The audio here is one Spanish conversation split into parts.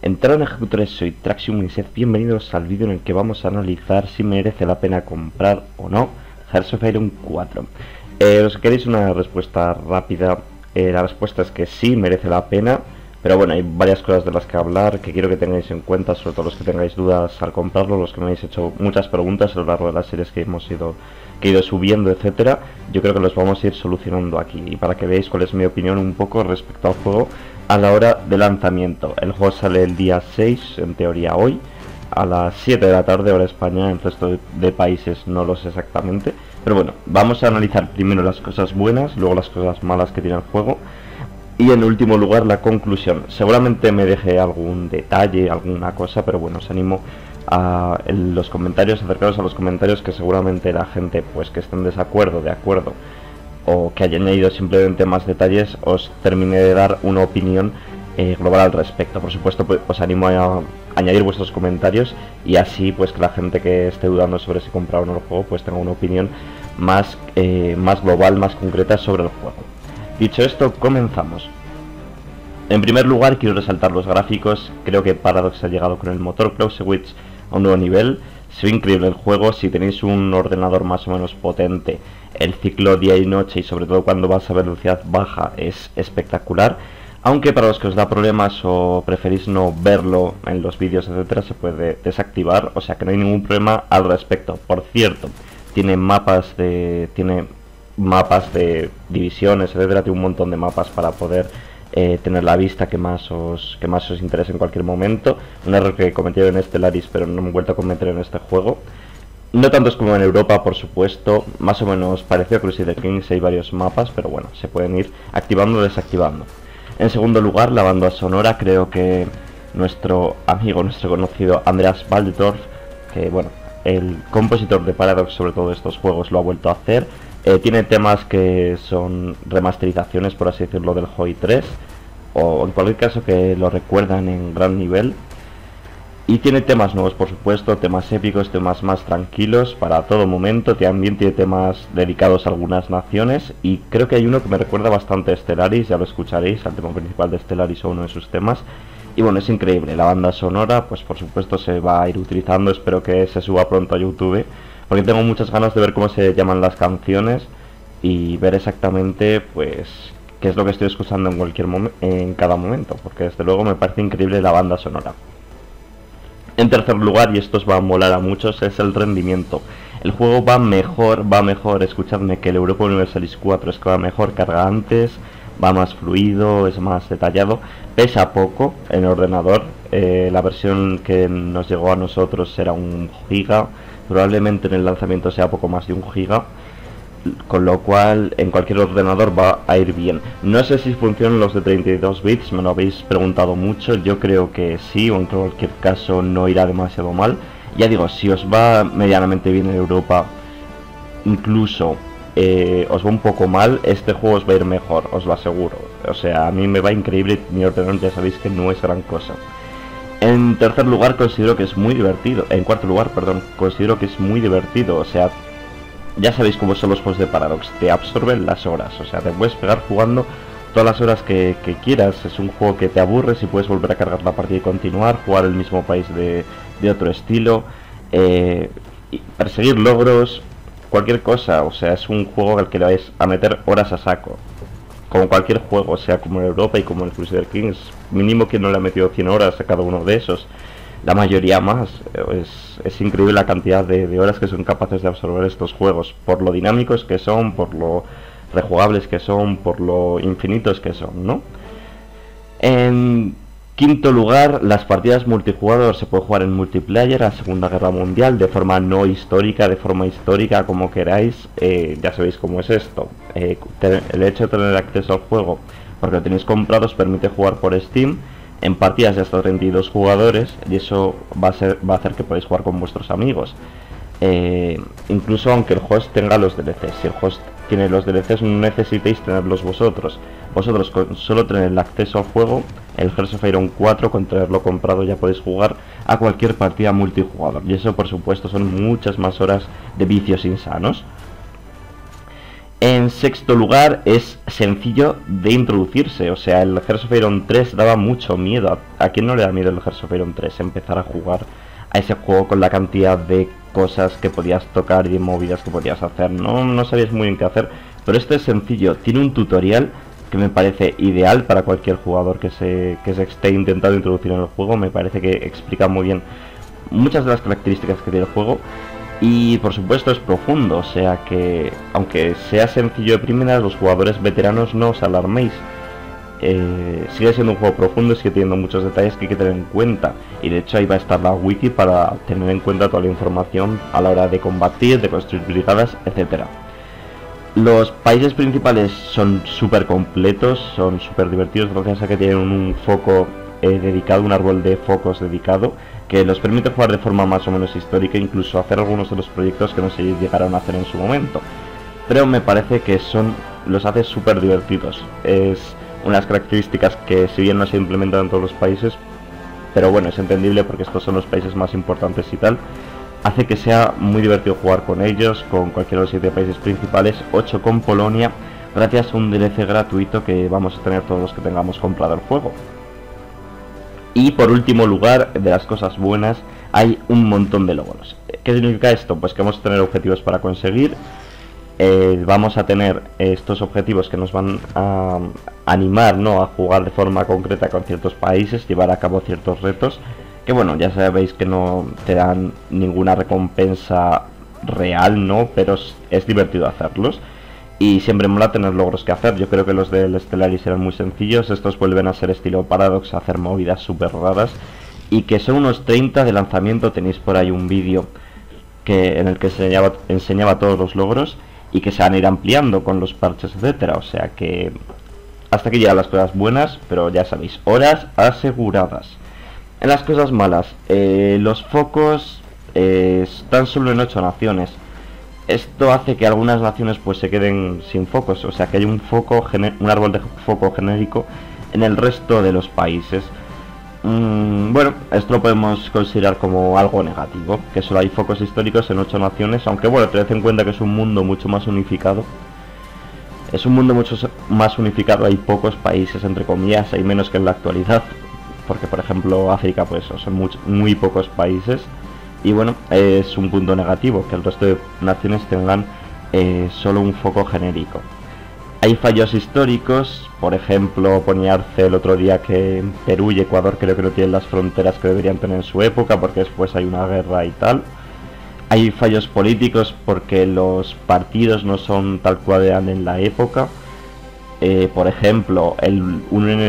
Entrada en ejecutores, soy Traxium y sed bienvenidos al vídeo en el que vamos a analizar si merece la pena comprar o no Hearts of Iron 4. Os queréis una respuesta rápida, la respuesta es que sí merece la pena, pero bueno, hay varias cosas de las que hablar que quiero que tengáis en cuenta, sobre todo los que tengáis dudas al comprarlo, los que me habéis hecho muchas preguntas a lo largo de las series que he ido subiendo, etcétera. Yo creo que los vamos a ir solucionando aquí, y para que veáis cuál es mi opinión un poco respecto al juego a la hora de lanzamiento. El juego sale el día 6, en teoría hoy, a las 7 de la tarde, hora España. En el resto de países no lo sé exactamente, pero bueno, vamos a analizar primero las cosas buenas, luego las cosas malas que tiene el juego, y en último lugar la conclusión. Seguramente me deje algún detalle, alguna cosa, pero bueno, os animo a los comentarios, acercaros a los comentarios, que seguramente la gente pues que esté en desacuerdo, de acuerdo, o que haya añadido simplemente más detalles, os termine de dar una opinión global al respecto. Por supuesto, pues, os animo a añadir vuestros comentarios, y así pues que la gente que esté dudando sobre si comprar o no el juego pues tenga una opinión más global, más concreta sobre el juego. Dicho esto, comenzamos. En primer lugar, quiero resaltar los gráficos. Creo que Paradox ha llegado con el motor Clausewitz a un nuevo nivel. Se ve increíble el juego. Si tenéis un ordenador más o menos potente, el ciclo día y noche, y sobre todo cuando vas a velocidad baja, es espectacular. Aunque para los que os da problemas o preferís no verlo en los vídeos, etcétera, se puede desactivar, o sea que no hay ningún problema al respecto. Por cierto, tiene mapas de divisiones, etcétera, tiene un montón de mapas para poder tener la vista que más os interese en cualquier momento. Un error que he cometido en Stellaris, pero no me he vuelto a cometer en este juego. No tantos como en Europa, por supuesto, más o menos parecido a Crusader Kings, hay varios mapas, pero bueno, se pueden ir activando o desactivando. En segundo lugar, la banda sonora. Creo que nuestro amigo, nuestro conocido Andreas Waldorf, que bueno, el compositor de Paradox, sobre todo estos juegos, lo ha vuelto a hacer. Tiene temas que son remasterizaciones, por así decirlo, del Hoi 3, o en cualquier caso que lo recuerdan en gran nivel. Y tiene temas nuevos, por supuesto, temas épicos, temas más tranquilos para todo momento. También tiene temas dedicados a algunas naciones, y creo que hay uno que me recuerda bastante a Stellaris, ya lo escucharéis, al tema principal de Stellaris o uno de sus temas. Y bueno, es increíble. La banda sonora, pues por supuesto se va a ir utilizando, espero que se suba pronto a YouTube, porque tengo muchas ganas de ver cómo se llaman las canciones y ver exactamente pues qué es lo que estoy escuchando en cada momento, porque desde luego me parece increíble la banda sonora. En tercer lugar, y esto os va a molar a muchos, es el rendimiento. El juego va mejor, escuchadme, que el Europa Universalis 4. Es que va mejor, carga antes, va más fluido, es más detallado, pesa poco en el ordenador. La versión que nos llegó a nosotros era 1 giga, probablemente en el lanzamiento sea poco más de 1 giga, con lo cual en cualquier ordenador va a ir bien. No sé si funcionan los de 32 bits, me lo habéis preguntado mucho. Yo creo que sí, o en cualquier caso no irá demasiado mal. Ya digo, si os va medianamente bien en Europa, incluso os va un poco mal, este juego os va a ir mejor, os lo aseguro. O sea, a mí me va increíble, mi ordenador ya sabéis que no es gran cosa. En tercer lugar, considero que es muy divertido. En cuarto lugar, perdón, considero que es muy divertido. O sea, ya sabéis cómo son los juegos de Paradox, te absorben las horas, o sea, te puedes pegar jugando todas las horas que quieras. Es un juego que te aburres y puedes volver a cargar la partida y continuar, jugar el mismo país de otro estilo, perseguir logros, cualquier cosa. O sea, es un juego al que le vais a meter horas a saco, como cualquier juego, o sea, como en Europa y como en Crusader Kings. Mínimo que no le ha metido 100 horas a cada uno de esos, la mayoría más. Es increíble la cantidad de horas que son capaces de absorber estos juegos, por lo dinámicos que son, por lo rejugables que son, por lo infinitos que son, ¿no? En quinto lugar, las partidas multijugador. Se puede jugar en multiplayer a Segunda Guerra Mundial, de forma no histórica, de forma histórica, como queráis. Ya sabéis cómo es esto. El hecho de tener acceso al juego porque lo tenéis comprado os permite jugar por Steam en partidas de hasta 32 jugadores, y eso va a hacer que podáis jugar con vuestros amigos, incluso aunque el host tenga los DLCs. Si el host tiene los DLCs, no necesitéis tenerlos vosotros. Vosotros con solo tener el acceso al juego, el Hearts of Iron 4, con tenerlo comprado ya podéis jugar a cualquier partida multijugador, y eso por supuesto son muchas más horas de vicios insanos. En sexto lugar, es sencillo de introducirse. O sea, el Hearts of Iron 3 daba mucho miedo. ¿A quién no le da miedo el Hearts of Iron 3? Empezar a jugar a ese juego con la cantidad de cosas que podías tocar y de movidas que podías hacer. No sabías muy bien qué hacer. Pero este es sencillo. Tiene un tutorial que me parece ideal para cualquier jugador que se esté intentando introducir en el juego. Me parece que explica muy bien muchas de las características que tiene el juego. Y por supuesto es profundo, o sea que aunque sea sencillo de primeras, los jugadores veteranos no os alarméis. Sigue siendo un juego profundo y sigue teniendo muchos detalles que hay que tener en cuenta. Y de hecho ahí va a estar la wiki para tener en cuenta toda la información a la hora de combatir, de construir brigadas, etcétera. Los países principales son súper completos, son súper divertidos gracias a que tienen un foco dedicado, un árbol de focos dedicado, que los permite jugar de forma más o menos histórica, incluso hacer algunos de los proyectos que no se llegaron a hacer en su momento. Pero me parece que los hace súper divertidos. Es unas características que si bien no se implementan en todos los países, pero bueno, es entendible porque estos son los países más importantes y tal, hace que sea muy divertido jugar con ellos, con cualquiera de los 7 países principales, 8 con Polonia, gracias a un DLC gratuito que vamos a tener todos los que tengamos comprado el juego. Y por último lugar, de las cosas buenas, hay un montón de logros. ¿Qué significa esto? Pues que vamos a tener objetivos para conseguir. Vamos a tener estos objetivos que nos van a animar, ¿no?, a jugar de forma concreta con ciertos países, llevar a cabo ciertos retos. Que bueno, ya sabéis que no te dan ninguna recompensa real, ¿no? Pero es divertido hacerlos. Y siempre mola tener logros que hacer. Yo creo que los del Stellaris eran muy sencillos. Estos vuelven a ser estilo Paradox, a hacer movidas súper raras. Y que son unos 30 de lanzamiento. Tenéis por ahí un vídeo en el que enseñaba todos los logros. Y que se van a ir ampliando con los parches, etcétera. O sea que hasta aquí llegan las cosas buenas. Pero ya sabéis, horas aseguradas. En las cosas malas, los focos están solo en 8 naciones. Esto hace que algunas naciones pues se queden sin focos, o sea que hay un árbol de foco genérico en el resto de los países. Bueno, esto lo podemos considerar como algo negativo, que solo hay focos históricos en 8 naciones, aunque bueno, tened en cuenta que es un mundo mucho más unificado. Es un mundo mucho más unificado, hay pocos países, entre comillas, hay menos que en la actualidad, porque por ejemplo África pues son muy pocos países. Y bueno, es un punto negativo que el resto de naciones tengan solo un foco genérico. Hay fallos históricos, por ejemplo, ponía Arce el otro día que en Perú y Ecuador creo que no tienen las fronteras que deberían tener en su época porque después hay una guerra y tal. Hay fallos políticos porque los partidos no son tal cual eran en la época. Por ejemplo, el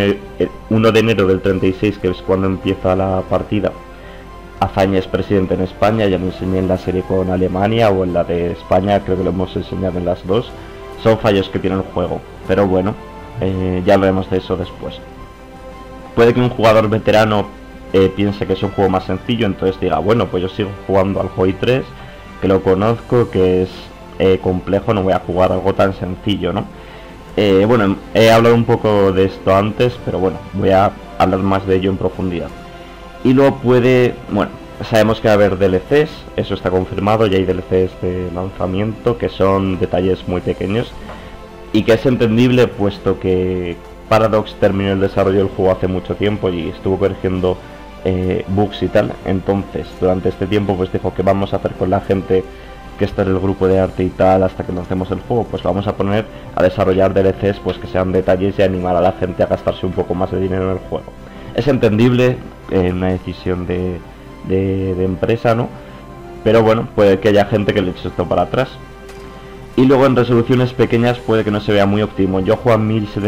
1 de enero del 36, que es cuando empieza la partida, Azaña es presidente en España, ya lo enseñé en la serie con Alemania o en la de España, creo que lo hemos enseñado en las dos. Son fallos que tiene el juego, pero bueno, ya hablaremos de eso después. Puede que un jugador veterano piense que es un juego más sencillo, entonces diga, bueno, pues yo sigo jugando al Hoi 3, que lo conozco, que es complejo, no voy a jugar algo tan sencillo, ¿no? Bueno, he hablado un poco de esto antes, pero bueno, voy a hablar más de ello en profundidad. Y luego bueno, sabemos que va a haber DLCs, eso está confirmado, ya hay DLCs de lanzamiento, que son detalles muy pequeños, y que es entendible puesto que Paradox terminó el desarrollo del juego hace mucho tiempo y estuvo corrigiendo bugs y tal. Entonces, durante este tiempo pues dijo que vamos a hacer con la gente que está en el grupo de arte y tal hasta que lancemos el juego, pues vamos a poner a desarrollar DLCs pues que sean detalles y animar a la gente a gastarse un poco más de dinero en el juego. Es entendible, una decisión de empresa, ¿no? Pero bueno, puede que haya gente que le eche esto para atrás. Y luego en resoluciones pequeñas puede que no se vea muy óptimo. Yo juego a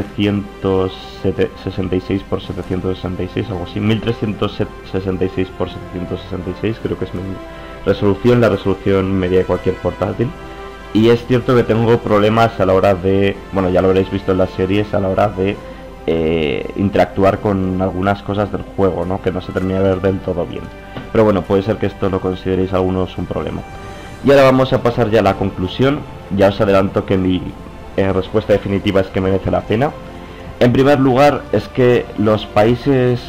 1766 x 766, algo así, 1366 x 766, creo que es mi resolución, la resolución media de cualquier portátil. Y es cierto que tengo problemas a la hora de, bueno, ya lo habréis visto en las series, a la hora de interactuar con algunas cosas del juego, ¿no? Que no se termina de ver del todo bien. Pero bueno, puede ser que esto lo consideréis algunos un problema. Y ahora vamos a pasar ya a la conclusión. Ya os adelanto que mi respuesta definitiva es que merece la pena. En primer lugar, es que los países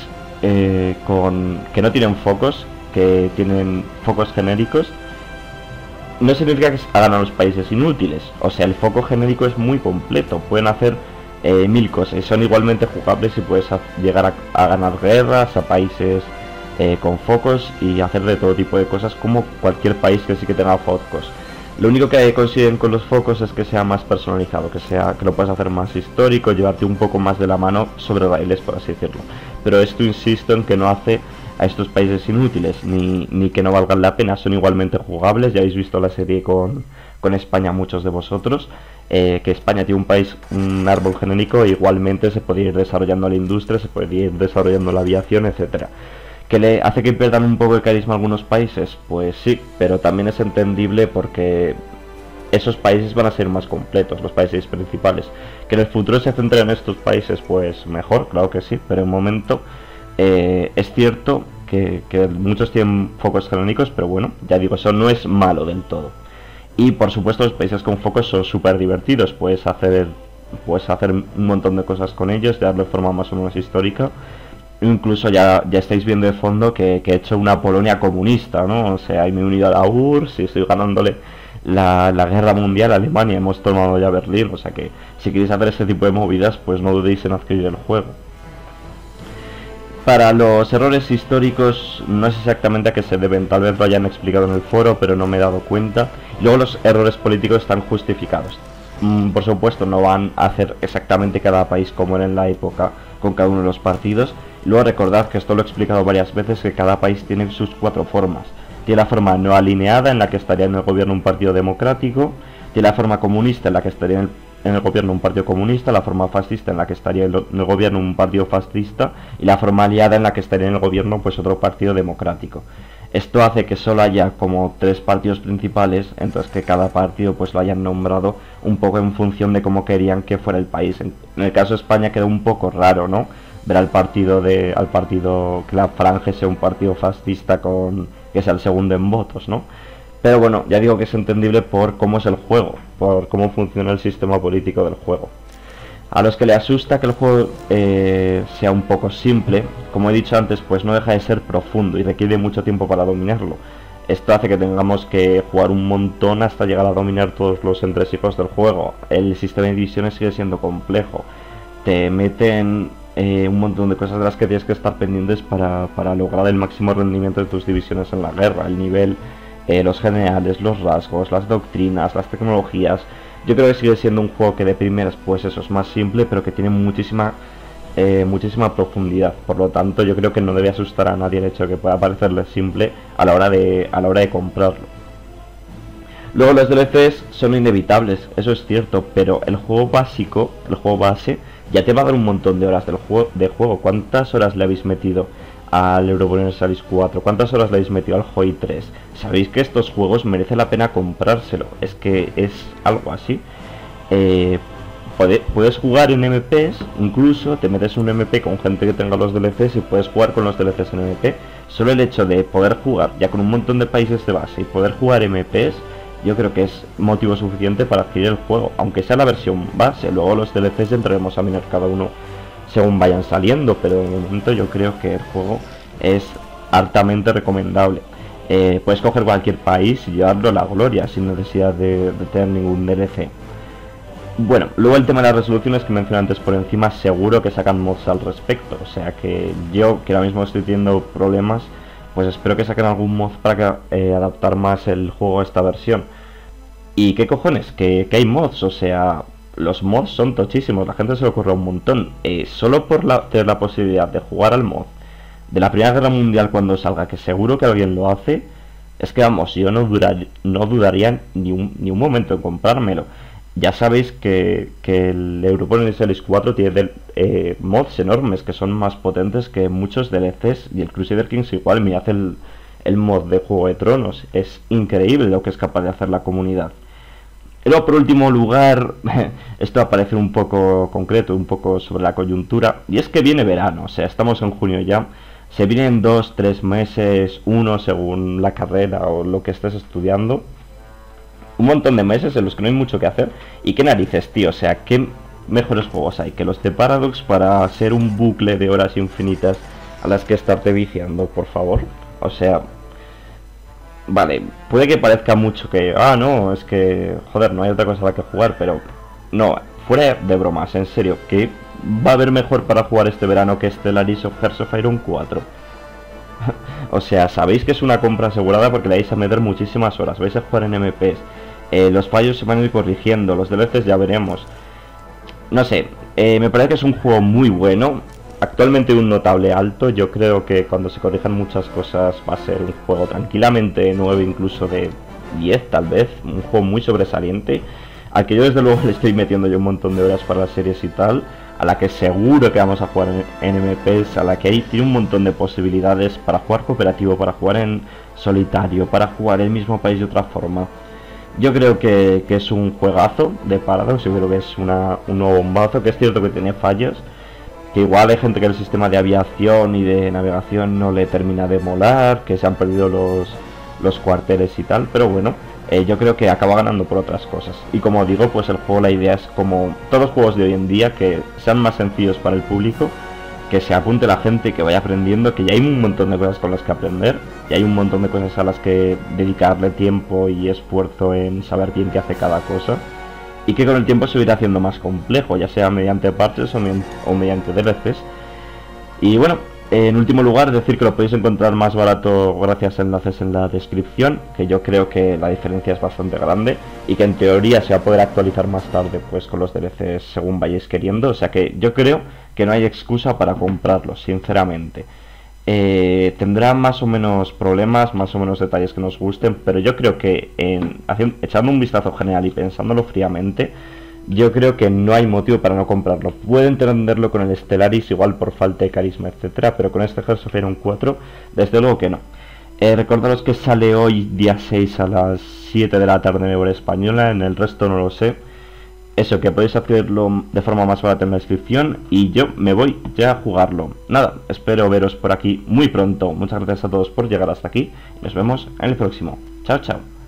que no tienen focos, que tienen focos genéricos, no significa que hagan a los países inútiles. O sea, el foco genérico es muy completo. Pueden hacer mil cosas y son igualmente jugables y puedes llegar a ganar guerras a países con focos y hacer de todo tipo de cosas como cualquier país que sí que tenga focos. Lo único que consiguen con los focos es que sea más personalizado, que lo puedas hacer más histórico, llevarte un poco más de la mano sobre raíles, por así decirlo. Pero esto insisto en que no hace a estos países inútiles, ni que no valgan la pena, son igualmente jugables. Ya habéis visto la serie con España, muchos de vosotros, que España tiene un árbol genérico, e igualmente se puede ir desarrollando la industria, se puede ir desarrollando la aviación, etcétera. ¿Que le hace que pierdan un poco de carisma a algunos países? Pues sí, pero también es entendible porque esos países van a ser más completos, los países principales. Que en el futuro se centren en estos países, pues mejor, claro que sí, pero en momento es cierto que muchos tienen focos genéricos, pero bueno, ya digo, eso no es malo del todo. Y por supuesto los países con focos son súper divertidos, puedes hacer un montón de cosas con ellos, darle forma más o menos histórica. Incluso ya estáis viendo de fondo que he hecho una Polonia comunista, ¿no? O sea, me he unido a la URSS y estoy ganándole la guerra mundial a Alemania, hemos tomado ya Berlín, o sea que si queréis hacer este tipo de movidas, pues no dudéis en adquirir el juego. Para los errores históricos no sé exactamente a qué se deben, tal vez lo hayan explicado en el foro, pero no me he dado cuenta. Y luego los errores políticos están justificados. Por supuesto no van a hacer exactamente cada país como era en la época con cada uno de los partidos. Luego recordad que esto lo he explicado varias veces, que cada país tiene sus 4 formas. Tiene la forma no alineada, en la que estaría en el gobierno un partido democrático. Tiene la forma comunista, en la que estaría en el gobierno un partido comunista. La forma fascista, en la que estaría en el gobierno un partido fascista. Y la forma aliada, en la que estaría en el gobierno pues otro partido democrático. Esto hace que solo haya como 3 partidos principales, entonces que cada partido pues lo hayan nombrado un poco en función de cómo querían que fuera el país. En el caso de España quedó un poco raro, ¿no? Ver al partido que la Falange sea un partido fascista que sea el segundo en votos, ¿no? Pero bueno, ya digo que es entendible por cómo es el juego, por cómo funciona el sistema político del juego. A los que le asusta que el juego sea un poco simple, como he dicho antes, pues no deja de ser profundo y requiere mucho tiempo para dominarlo. Esto hace que tengamos que jugar un montón hasta llegar a dominar todos los entresijos del juego. El sistema de divisiones sigue siendo complejo. Te meten un montón de cosas de las que tienes que estar pendientes para lograr el máximo rendimiento de tus divisiones en la guerra. El nivel, los generales, los rasgos, las doctrinas, las tecnologías. Yo creo que sigue siendo un juego que de primeras pues eso es más simple, pero que tiene muchísima profundidad. Por lo tanto yo creo que no debe asustar a nadie el hecho de que pueda parecerle simple a la hora de comprarlo. Luego los DLCs son inevitables, eso es cierto, pero el juego básico, el juego base, ya te va a dar un montón de horas de juego. ¿Cuántas horas le habéis metido al Europa Universalis 4? ¿Cuántas horas le habéis metido al Hoi 3? Sabéis que estos juegos merece la pena comprárselo. Es que es algo así. Puedes jugar en MPs, incluso te metes un MP con gente que tenga los DLCs y puedes jugar con los DLCs en MP. Solo el hecho de poder jugar ya con un montón de países de base y poder jugar MPs, yo creo que es motivo suficiente para adquirir el juego, aunque sea la versión base. Luego los DLCs entraremos a mirar cada uno según vayan saliendo, pero de momento yo creo que el juego es altamente recomendable. Puedes coger cualquier país y llevarlo a la gloria sin necesidad de tener ningún DLC. Bueno, luego el tema de las resoluciones que mencioné antes por encima, seguro que sacan mods al respecto, o sea que yo, que ahora mismo estoy teniendo problemas, pues espero que saquen algún mod para adaptar más el juego a esta versión. ¿Y qué cojones? Que hay mods, o sea, los mods son tochísimos, la gente se le ocurre un montón. Solo por tener la posibilidad de jugar al mod de la Primera Guerra Mundial cuando salga, que seguro que alguien lo hace, es que vamos, yo no dudaría ni un momento en comprármelo. Ya sabéis que el Europa Universalis 4 tiene mods enormes que son más potentes que muchos DLCs, y el Crusader Kings igual. Me hace el mod de Juego de Tronos, es increíble lo que es capaz de hacer la comunidad. Y luego, por último lugar, esto va a parecer un poco concreto, un poco sobre la coyuntura, y es que viene verano, o sea, estamos en junio ya, se vienen 2-3 meses, uno según la carrera o lo que estés estudiando, un montón de meses en los que no hay mucho que hacer. Y qué narices, tío, o sea, qué mejores juegos hay que los de Paradox para ser un bucle de horas infinitas a las que estarte viciando, por favor. O sea, vale, puede que parezca mucho que, no, es que, joder, no hay otra cosa a la que jugar, pero no, fuera de bromas, en serio, que va a haber mejor para jugar este verano que Stellaris o Hearts of Iron 4. O sea, sabéis que es una compra asegurada porque le vais a meter muchísimas horas, vais a jugar en MPs, los fallos se van a ir corrigiendo, los DLCs ya veremos. No sé, me parece que es un juego muy bueno. Actualmente un notable alto. Yo creo que cuando se corrijan muchas cosas va a ser un juego tranquilamente 9, incluso de 10 tal vez. Un juego muy sobresaliente. Al que yo desde luego le estoy metiendo yo un montón de horas para las series y tal. A la que seguro que vamos a jugar en MPs. A la que ahí tiene un montón de posibilidades para jugar cooperativo, para jugar en solitario, para jugar en el mismo país de otra forma. Yo creo que es un juegazo de Paradox. Yo creo que es un nuevo bombazo. Que es cierto que tiene fallos, que igual hay gente que el sistema de aviación y de navegación no le termina de molar, que se han perdido los cuarteles y tal, pero bueno, yo creo que acaba ganando por otras cosas. Y como digo, pues el juego, la idea es como todos los juegos de hoy en día, que sean más sencillos para el público, que se apunte la gente y que vaya aprendiendo, que ya hay un montón de cosas con las que aprender, y hay un montón de cosas a las que dedicarle tiempo y esfuerzo en saber bien qué hace cada cosa. Y que con el tiempo se irá haciendo más complejo, ya sea mediante parches o mediante DLCs. Y bueno, en último lugar, decir que lo podéis encontrar más barato gracias a enlaces en la descripción, que yo creo que la diferencia es bastante grande y que en teoría se va a poder actualizar más tarde pues con los DLCs según vayáis queriendo. O sea que yo creo que no hay excusa para comprarlos, sinceramente. Tendrá más o menos problemas, más o menos detalles que nos gusten, pero yo creo que echando un vistazo general y pensándolo fríamente, yo creo que no hay motivo para no comprarlo. Puedo entenderlo con el Stellaris, igual por falta de carisma, etcétera, pero con este Hearts of Iron 4, desde luego que no. Recordaros que sale hoy día 6 a las 7 de la tarde en hora española, en el resto no lo sé. Eso, que podéis hacerlo de forma más barata en la descripción y yo me voy ya a jugarlo. Nada, espero veros por aquí muy pronto. Muchas gracias a todos por llegar hasta aquí. Nos vemos en el próximo. Chao, chao.